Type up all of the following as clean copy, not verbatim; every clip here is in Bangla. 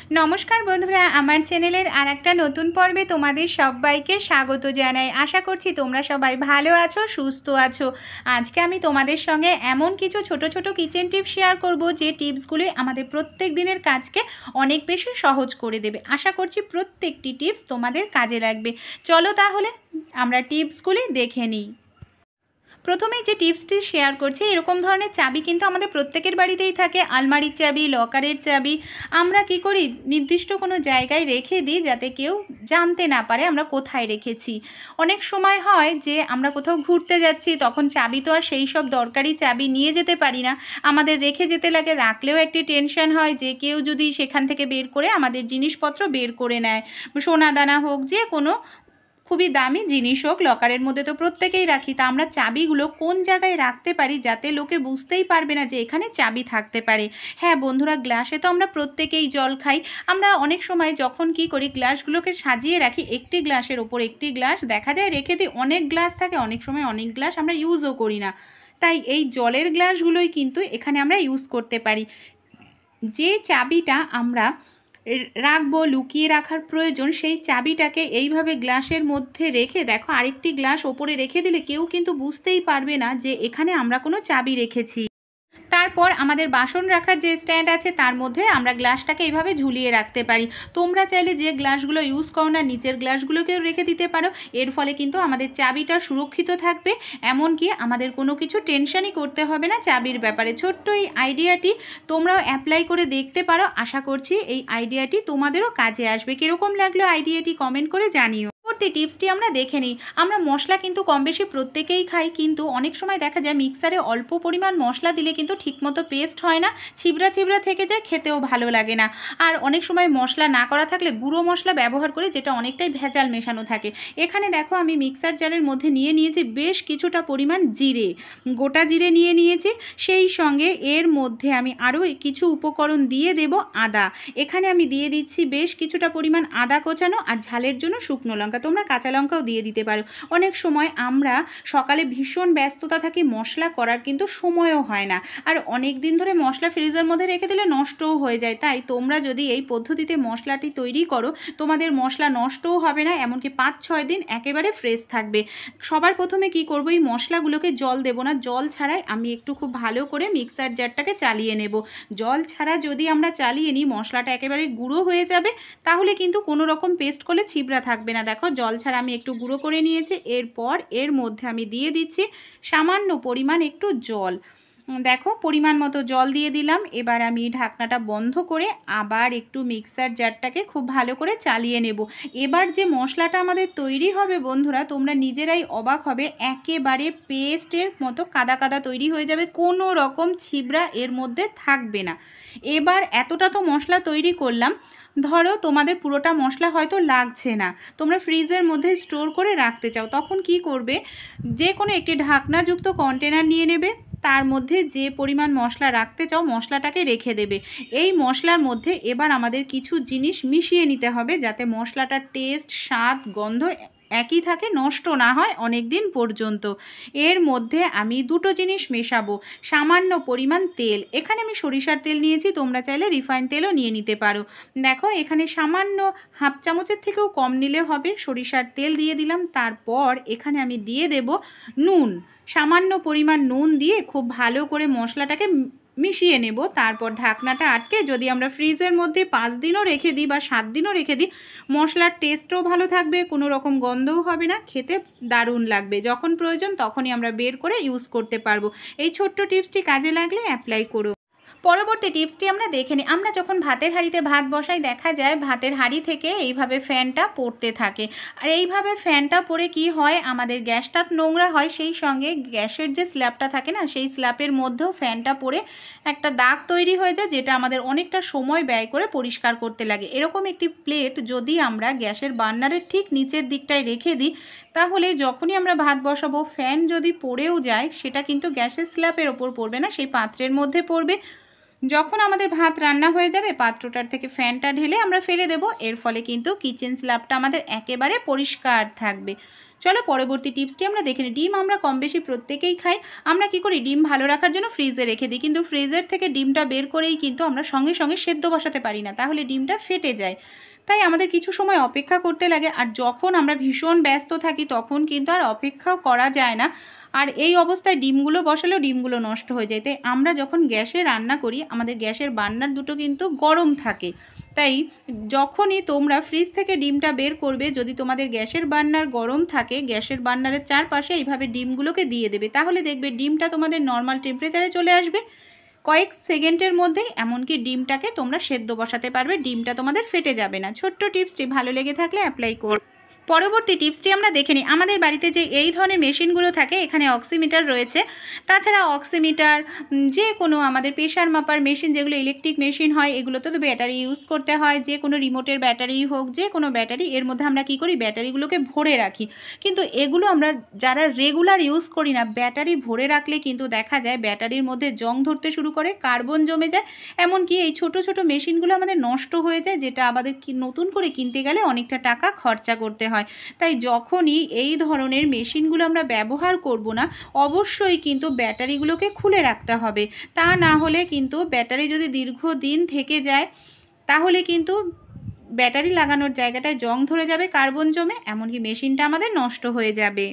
নমস্কার বন্ধুরা, আমার চ্যানেলের আর একটা নতুন পর্বে তোমাদের সবাইকে স্বাগত জানাই। আশা করছি তোমরা সবাই ভালো আছো, সুস্থ আছো। আজকে আমি তোমাদের সঙ্গে এমন কিছু ছোট ছোট কিচেন টিপস শেয়ার করব, যে টিপসগুলি আমাদের প্রত্যেক দিনের কাজকে অনেক বেশি সহজ করে দেবে। আশা করছি প্রত্যেকটি টিপস তোমাদের কাজে লাগবে। চলো তাহলে আমরা টিপসগুলি দেখে নিই। প্রথমেই যে টিপসটি শেয়ার করছি, এরকম ধরনের চাবি কিন্তু আমাদের প্রত্যেকের বাড়িতেই থাকে। আলমারির চাবি, লকারের চাবি আমরা কি করি, নির্দিষ্ট কোনো জায়গায় রেখে দিই যাতে কেউ জানতে না পারে আমরা কোথায় রেখেছি। অনেক সময় হয় যে আমরা কোথাও ঘুরতে যাচ্ছি, তখন চাবি তো আর সেই সব দরকারি চাবি নিয়ে যেতে পারি না, আমাদের রেখে যেতে লাগে। রাখলেও একটি টেনশন হয় যে কেউ যদি সেখান থেকে বের করে আমাদের জিনিসপত্র বের করে নেয়, সোনা দানা হোক, যে কোনো খুবই দামি জিনিস হোক। লকারের মধ্যে তো প্রত্যেকেই রাখি, তা আমরা চাবিগুলো কোন জায়গায় রাখতে পারি যাতে লোকে বুঝতেই পারবে না যে এখানে চাবি থাকতে পারে। হ্যাঁ বন্ধুরা, গ্লাসে তো আমরা প্রত্যেকেই জল খাই। আমরা অনেক সময় যখন কি করি, গ্লাসগুলোকে সাজিয়ে রাখি, একটি গ্লাসের ওপর একটি গ্লাস দেখা যায় রেখে দিই। অনেক গ্লাস থাকে, অনেক সময় অনেক গ্লাস আমরা ইউজও করি না। তাই এই জলের গ্লাসগুলোই কিন্তু এখানে আমরা ইউজ করতে পারি। যে চাবিটা আমরা রাখবো, লুকিয়ে রাখার প্রয়োজন, সেই চাবিটাকে এইভাবে গ্লাসের মধ্যে রেখে দেখো, আরেকটি গ্লাস ওপরে রেখে দিলে কেউ কিন্তু বুঝতেই পারবে না যে এখানে আমরা কোনো চাবি রেখেছি। তারপর আমাদের বাসন রাখার যে স্ট্যান্ড আছে, তার মধ্যে আমরা গ্লাসটাকে এইভাবে ঝুলিয়ে রাখতে পারি। তোমরা চাইলে যে গ্লাসগুলো ইউজ করো না, নিচের গ্লাসগুলোকেও রেখে দিতে পারো। এর ফলে কিন্তু আমাদের চাবিটা সুরক্ষিত থাকবে, এমনকি আমাদের কোনো কিছু টেনশনই করতে হবে না চাবির ব্যাপারে। ছোট্ট এই আইডিয়াটি তোমরাও অ্যাপ্লাই করে দেখতে পারো। আশা করছি এই আইডিয়াটি তোমাদেরও কাজে আসবে। কীরকম লাগলো আইডিয়াটি কমেন্ট করে জানিও। পরবর্তী টিপসটি আমরা দেখে নিই। আমরা মশলা কিন্তু কম বেশি প্রত্যেকেই খাই, কিন্তু অনেক সময় দেখা যায় মিক্সারে অল্প পরিমাণ মশলা দিলে কিন্তু ঠিকমতো পেস্ট হয় না, ছিবড়া ছিবড়া থেকে যায়, খেতেও ভালো লাগে না। আর অনেক সময় মশলা না করা থাকলে গুঁড়ো মশলা ব্যবহার করি, যেটা অনেকটাই ভেজাল মেশানো থাকে। এখানে দেখো, আমি মিক্সার জারের মধ্যে নিয়ে নিয়েছি বেশ কিছুটা পরিমাণ জিরে, গোটা জিরে নিয়ে নিয়েছি। সেই সঙ্গে এর মধ্যে আমি আরও কিছু উপকরণ দিয়ে দেব। আদা, এখানে আমি দিয়ে দিচ্ছি বেশ কিছুটা পরিমাণ আদা কোচানো, আর ঝালের জন্য শুকনো লঙ্কা। তোমরা কাঁচা লঙ্কাও দিয়ে দিতে পারো। অনেক সময় আমরা সকালে ভীষণ ব্যস্ততা থাকি, মশলা করার কিন্তু সময়ও হয় না, আর অনেক দিন ধরে মশলা ফ্রিজের মধ্যে রেখে দিলে নষ্টও হয়ে যায়। তাই তোমরা যদি এই পদ্ধতিতে মশলাটি তৈরি করো, তোমাদের মশলা নষ্টও হবে না, এমনকি 5-6 দিন একেবারে ফ্রেশ থাকবে। সবার প্রথমে কি করব, এই মশলাগুলোকে জল দেব না, জল ছাড়াই আমি একটু খুব ভালো করে মিক্সার জারটাকে চালিয়ে নেব। জল ছাড়া যদি আমরা চালিয়ে নিই, মশলাটা একেবারে গুঁড়ো হয়ে যাবে, তাহলে কিন্তু কোনো রকম পেস্ট করলে ছিবড়া থাকবে না। দেখো, জল ছাড়া আমি একটু গুঁড়ো করে নিয়েছি। এরপর এর মধ্যে আমি দিয়ে দিচ্ছি সামান্য পরিমাণ একটু জল। দেখো, পরিমাণ মতো জল দিয়ে দিলাম। এবার আমি ঢাকনাটা বন্ধ করে আবার একটু মিক্সার জারটাকে খুব ভালো করে চালিয়ে নেব। এবার যে মশলাটা আমাদের তৈরি হবে বন্ধুরা, তোমরা নিজেরাই অবাক হবে, একেবারে পেস্টের মতো কাদা কাদা তৈরি হয়ে যাবে, কোনো রকম ছিবড়া এর মধ্যে থাকবে না। এবার এতটা তো মশলা তৈরি করলাম, ধরো তোমাদের পুরোটা মশলা হয়তো লাগছে না, তোমরা ফ্রিজের মধ্যে স্টোর করে রাখতে চাও, তখন কি করবে, যে কোনো একটি ঢাকনাযুক্ত কন্টেনার নিয়ে নেবে, তার মধ্যে যে পরিমাণ মশলা রাখতে চাও মশলাটাকে রেখে দেবে। এই মশলার মধ্যে এবার আমাদের কিছু জিনিস মিশিয়ে নিতে হবে, যাতে মশলাটার টেস্ট, স্বাদ, গন্ধ একই থাকে, নষ্ট না হয় অনেক দিন পর্যন্ত। এর মধ্যে আমি দুটো জিনিস মেশাবো। সামান্য পরিমাণ তেল, এখানে আমি সরিষার তেল নিয়েছি, তোমরা চাইলে রিফাইন তেলও নিয়ে নিতে পারো। দেখো, এখানে সামান্য হাফ চামচের থেকেও কম নিলে হবে, সরিষার তেল দিয়ে দিলাম। তারপর এখানে আমি দিয়ে দেব নুন, সামান্য পরিমাণ নুন দিয়ে খুব ভালো করে মশলাটাকে মিশিয়ে নেব। তারপর ঢাকনাটা আটকে যদি আমরা ফ্রিজের মধ্যে 5 দিনও রেখে দিই বা 7 দিনও রেখে দিই, মশলার টেস্টও ভালো থাকবে, কোনো রকম গন্ধও হবে না, খেতে দারুণ লাগবে। যখন প্রয়োজন তখনই আমরা বের করে ইউজ করতে পারবো। এই ছোট্ট টিপসটি কাজে লাগলে অ্যাপ্লাই করো। পরবর্তী টিপসটি আমরা দেখে নিই। আমরা যখন ভাতের হাঁড়িতে ভাত বসাই, দেখা যায় ভাতের হাঁড়ি থেকে এইভাবে ফ্যানটা পড়তে থাকে, আর এইভাবে ফ্যানটা পড়ে কি হয়, আমাদের গ্যাসটা নোংরা হয়, সেই সঙ্গে গ্যাসের যে স্ল্যাবটা থাকে না, সেই স্ল্যাবের মধ্যেও ফ্যানটা পড়ে একটা দাগ তৈরি হয়ে যায়, যেটা আমাদের অনেকটা সময় ব্যয় করে পরিষ্কার করতে লাগে। এরকম একটি প্লেট যদি আমরা গ্যাসের বার্নারের ঠিক নিচের দিকটায় রেখে দিই, তাহলে যখনই আমরা ভাত বসাবো, ফ্যান যদি পড়েও যায়, সেটা কিন্তু গ্যাসের স্ল্যাবের ওপর পড়বে না, সেই পাত্রের মধ্যে পড়বে। যখন আমাদের ভাত রান্না হয়ে যাবে, পাত্রটার থেকে ফ্যানটা ঢেলে আমরা ফেলে দেব। এর ফলে কিন্তু কিচেন স্ল্যাবটা আমাদের একেবারে পরিষ্কার থাকবে। চলো পরবর্তী টিপসটি আমরা দেখে নিই। ডিম আমরা কম বেশি প্রত্যেকেই খাই। আমরা কি করি, ডিম ভালো রাখার জন্য ফ্রিজে রেখে দিই, কিন্তু ফ্রিজের থেকে ডিমটা বের করেই কিন্তু আমরা সঙ্গে সঙ্গে সেদ্ধ বসাতে পারি না, তাহলে ডিমটা ফেটে যায়। তাই আমাদের কিছু সময় অপেক্ষা করতে লাগে, আর যখন আমরা ভীষণ ব্যস্ত থাকি তখন কিন্তু আর অপেক্ষাও করা যায় না, আর এই অবস্থায় ডিমগুলো বসালেও ডিমগুলো নষ্ট হয়ে যায়। তাই আমরা যখন গ্যাসে রান্না করি আমাদের গ্যাসের বার্নার দুটো কিন্তু গরম থাকে, তাই যখনই তোমরা ফ্রিজ থেকে ডিমটা বের করবে, যদি তোমাদের গ্যাসের বার্নার গরম থাকে, গ্যাসের বার্নারের চারপাশে এইভাবে ডিমগুলোকে দিয়ে দেবে, তাহলে দেখবে ডিমটা তোমাদের নর্মাল টেম্পারেচারে চলে আসবে কয়েক সেকেন্ডের মধ্যেই। এমনকি ডিমটাকে তোমরা সেদ্ধ বসাতে পারবে, ডিমটা তোমাদের ফেটে যাবে না। ছোট্ট টিপসটি ভালো লেগে থাকলে অ্যাপ্লাই কর। পরবর্তী টিপসটি আমরা দেখে নিই। আমাদের বাড়িতে যে এই ধরনের মেশিনগুলো থাকে, এখানে অক্সিমিটার রয়েছে, তাছাড়া অক্সিমিটার, যে কোনো আমাদের প্রেশার মাপার মেশিন, যেগুলো ইলেকট্রিক মেশিন হয়, এগুলোতে তো ব্যাটারি ইউজ করতে হয়, যে কোনো রিমোটের ব্যাটারি হোক, যে কোনো ব্যাটারি, এর মধ্যে আমরা কি করি, ব্যাটারিগুলোকে ভরে রাখি। কিন্তু এগুলো আমরা যারা রেগুলার ইউজ করি না, ব্যাটারি ভরে রাখলে কিন্তু দেখা যায় ব্যাটারির মধ্যে জং ধরতে শুরু করে, কার্বন জমে যায়, এমনকি এই ছোট ছোট মেশিনগুলো আমাদের নষ্ট হয়ে যায়, যেটা আমাদের নতুন করে কিনতে গেলে অনেকটা টাকা খরচা করতে হয়। তাই যখনই এই ধরনের মেশিনগুলো আমরা ব্যবহার করব না, অবশ্যই কিন্তু ব্যাটারিগুলোকে খুলে রাখতে হবে। তা না হলে কিন্তু ব্যাটারি যদি দীর্ঘদিন থেকে যায়, তাহলে কিন্তু ব্যাটারি লাগানোর জায়গাটায় জং ধরে যাবে, কার্বন জমে, এমনকি মেশিনটা আমাদের নষ্ট হয়ে যাবে।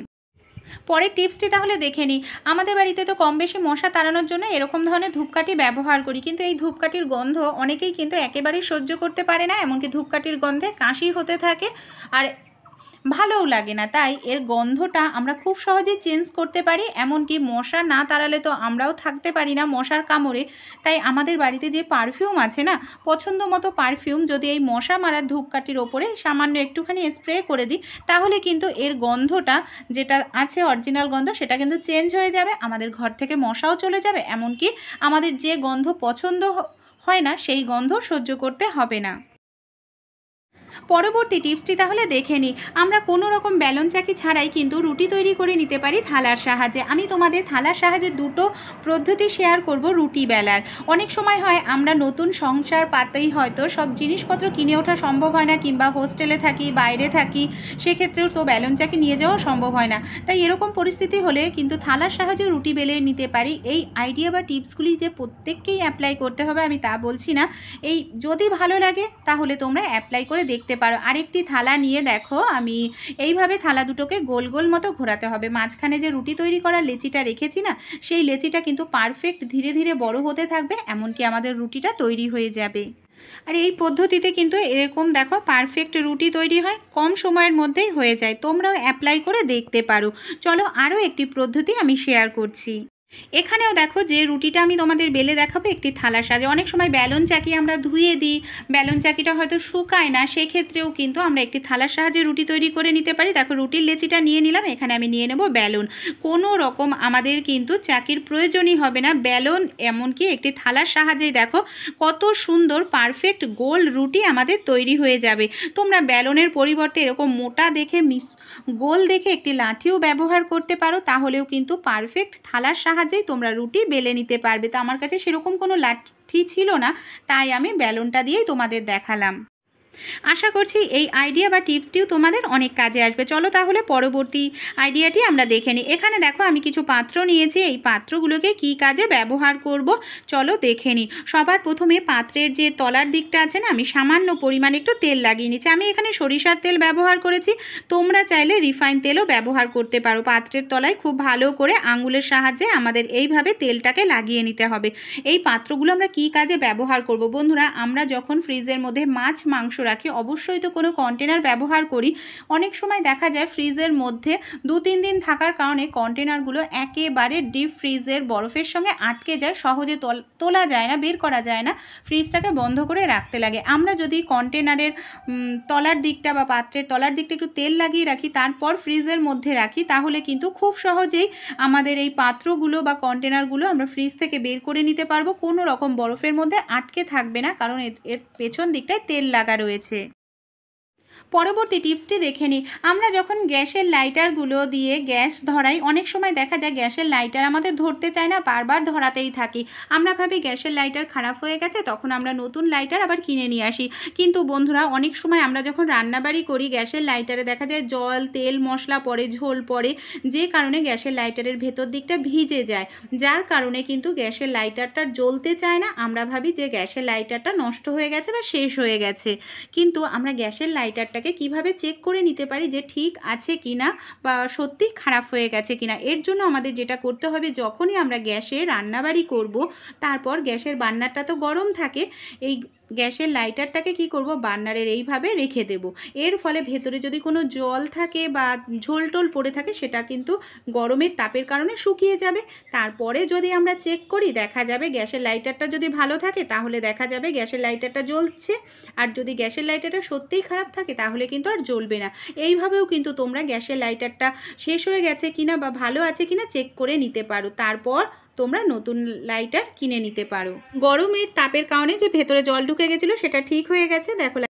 পরের টিপসটি তাহলে দেখে নিই। আমাদের বাড়িতে তো কম বেশি মশা তাড়ানোর জন্য এরকম ধরনের ধূপকাঠি ব্যবহার করি, কিন্তু এই ধূপকাঠির গন্ধ অনেকেই কিন্তু একেবারেই সহ্য করতে পারে না, এমনকি ধূপকাঠির গন্ধে কাশি হতে থাকে, আর ভালোও লাগে না। তাই এর গন্ধটা আমরা খুব সহজেই চেঞ্জ করতে পারি, এমনকি মশা না তাড়ালে তো আমরাও থাকতে পারি না মশার কামড়ে। তাই আমাদের বাড়িতে যে পারফিউম আছে না, পছন্দ মতো পারফিউম যদি এই মশা মারার ধূপকাঠির ওপরে সামান্য একটুখানি স্প্রে করে দিই, তাহলে কিন্তু এর গন্ধটা যেটা আছে অরিজিনাল গন্ধ, সেটা কিন্তু চেঞ্জ হয়ে যাবে, আমাদের ঘর থেকে মশাও চলে যাবে, এমনকি আমাদের যে গন্ধ পছন্দ হয় না সেই গন্ধ সহ্য করতে হবে না। পরবর্তী টিপসটি তাহলে দেখে নিই। আমরা কোনো রকম বেলন চাকি ছাড়াই কিন্তু রুটি তৈরি করে নিতে পারি থালার সাহায্যে। আমি তোমাদের থালার সাহায্যে দুটো পদ্ধতি শেয়ার করব রুটি বেলার। অনেক সময় হয় আমরা নতুন সংসার পাতেই হয়তো সব জিনিসপত্র কিনে ওঠা সম্ভব হয় না, কিংবা হোস্টেলে থাকি, বাইরে থাকি, সেক্ষেত্রেও তো বেলন চাকি নিয়ে যাওয়া সম্ভব হয় না। তাই এরকম পরিস্থিতি হলে কিন্তু থালার সাহায্যে রুটি বেলে নিতে পারি। এই আইডিয়া বা টিপসগুলি যে প্রত্যেককেই অ্যাপ্লাই করতে হবে আমি তা বলছি না, এই যদি ভালো লাগে তাহলে তোমরা অ্যাপ্লাই করে দেখতে পারো। আরেকটি থালা নিয়ে দেখো, আমি এইভাবে থালা দুটোকে গোল গোল মতো ঘোরাতে হবে। মাঝখানে যে রুটি তৈরি করার লেচিটা রেখেছি না, সেই লেচিটা কিন্তু পারফেক্ট ধীরে ধীরে বড় হতে থাকবে, এমনকি আমাদের রুটিটা তৈরি হয়ে যাবে। আর এই পদ্ধতিতে কিন্তু এরকম দেখো পারফেক্ট রুটি তৈরি হয়, কম সময়ের মধ্যেই হয়ে যায়। তোমরাও অ্যাপ্লাই করে দেখতে পারো। চলো আরও একটি পদ্ধতি আমি শেয়ার করছি। এখানেও দেখো যে রুটিটা আমি তোমাদের বেলে দেখাবো একটি থালার সাহায্যে। অনেক সময় বেলন চাকি আমরা ধুয়ে দিই, বেলন চাকিটা হয়তো শুকায় না, সেক্ষেত্রেও কিন্তু আমরা একটি থালার সাহায্যে রুটি তৈরি করে নিতে পারি। দেখো রুটির লেচিটা নিয়ে নিলাম, এখানে আমি নিয়ে নেব বেলন। কোনো রকম আমাদের কিন্তু চাকির প্রয়োজনই হবে না, বেলন এমনকি একটি থালার সাহায্যেই দেখো কত সুন্দর পারফেক্ট গোল রুটি আমাদের তৈরি হয়ে যাবে। তোমরা বেলনের পরিবর্তে এরকম মোটা দেখে গোল দেখে একটি লাঠিও ব্যবহার করতে পারো, তাহলেও কিন্তু পারফেক্ট থালার সাহায্যেই তোমরা রুটি বেলে নিতে পারবে। তো আমার কাছে সেরকম কোনো লাঠি ছিল না, তাই আমি বেলনটা দিয়েই তোমাদের দেখালাম। আশা করছি এই আইডিয়া বা টিপসটিও তোমাদের অনেক কাজে আসবে। চলো তাহলে পরবর্তী আইডিয়াটি আমরা দেখে নিই। এখানে দেখো আমি কিছু পাত্র নিয়েছি, এই পাত্রগুলোকে কি কাজে ব্যবহার করব চলো দেখে নিই। সবার প্রথমে পাত্রের যে তলার দিকটা আছে না, আমি সামান্য পরিমাণে একটু তেল লাগিয়ে নিচ্ছি। আমি এখানে সরিষার তেল ব্যবহার করেছি, তোমরা চাইলে রিফাইন তেলও ব্যবহার করতে পারো। পাত্রের তলায় খুব ভালো করে আঙুলের সাহায্যে আমাদের এইভাবে তেলটাকে লাগিয়ে নিতে হবে। এই পাত্রগুলো আমরা কি কাজে ব্যবহার করব বন্ধুরা, আমরা যখন ফ্রিজের মধ্যে মাছ মাংস রাখি অবশ্যই তো কোনো কন্টেনার ব্যবহার করি। অনেক সময় দেখা যায় ফ্রিজের মধ্যে 2-3 দিন থাকার কারণে কন্টেনারগুলো একেবারে ডিপ ফ্রিজের বরফের সঙ্গে আটকে যায়, সহজে তোলা যায় না, বের করা যায় না, ফ্রিজটাকে বন্ধ করে রাখতে লাগে। আমরা যদি কন্টেনারের তলার দিকটা বা পাত্রের তলার দিকটা একটু তেল লাগিয়ে রাখি, তারপর ফ্রিজের মধ্যে রাখি, তাহলে কিন্তু খুব সহজেই আমাদের এই পাত্রগুলো বা কন্টেনারগুলো আমরা ফ্রিজ থেকে বের করে নিতে পারবো, কোনো রকম বরফের মধ্যে আটকে থাকবে না, কারণ এর পেছন দিকটায় তেল লাগা রয়েছে। পরবর্তী টিপসটি দেখে নিই। আমরা যখন গ্যাসের লাইটারগুলো দিয়ে গ্যাস ধরাই, অনেক সময় দেখা যায় গ্যাসের লাইটার আমাদের ধরতে চায় না, বারবার ধরাতেই থাকি। আমরা ভাবি গ্যাসের লাইটার খারাপ হয়ে গেছে, তখন আমরা নতুন লাইটার আবার কিনে নিয়ে আসি। কিন্তু বন্ধুরা, অনেক সময় আমরা যখন রান্নাবাড়ি করি গ্যাসের লাইটারে দেখা যায় জল, তেল, মশলা পড়ে, ঝোল পড়ে, যে কারণে গ্যাসের লাইটারের ভেতর দিকটা ভিজে যায়, যার কারণে কিন্তু গ্যাসের লাইটারটা জ্বলতে চায় না। আমরা ভাবি যে গ্যাসের লাইটারটা নষ্ট হয়ে গেছে বা শেষ হয়ে গেছে। কিন্তু আমরা গ্যাসের লাইটারটাকে কিভাবে চেক করে নিতে পারি যে ঠিক আছে কিনা বা সত্যি খারাপ হয়ে গেছে কিনা? এর জন্য আমাদের যেটা করতে হবে, যখনই আমরা গ্যাসে রান্নাবাড়ি করব, তারপর গ্যাসের বার্নারটা তো গরম থাকে, এই গ্যাসের লাইটারটাকে কি করব, বার্নারের এইভাবে রেখে দেব। এর ফলে ভেতরে যদি কোনো জল থাকে বা ঝোল টোল পড়ে থাকে, সেটা কিন্তু গরমের তাপের কারণে শুকিয়ে যাবে। তারপরে যদি আমরা চেক করি, দেখা যাবে গ্যাসের লাইটারটা যদি ভালো থাকে তাহলে দেখা যাবে গ্যাসের লাইটারটা জ্বলছে, আর যদি গ্যাসের লাইটারটা সত্যিই খারাপ থাকে তাহলে কিন্তু আর জ্বলবে না। এইভাবেও কিন্তু তোমরা গ্যাসের লাইটারটা শেষ হয়ে গেছে কিনা বা ভালো আছে কিনা চেক করে নিতে পারো। তারপর তোমরা নতুন লাইটার কিনে নিতে পারো। গরমের তাপের কারণে যে ভেতরে জল ঢুকে গেছিলো সেটা ঠিক হয়ে গেছে, দেখো।